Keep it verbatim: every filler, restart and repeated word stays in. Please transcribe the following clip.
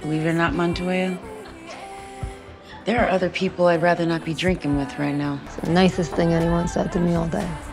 Believe it or not, Montoya, there are other people I'd rather not be drinking with right now. It's the nicest thing anyone said to me all day.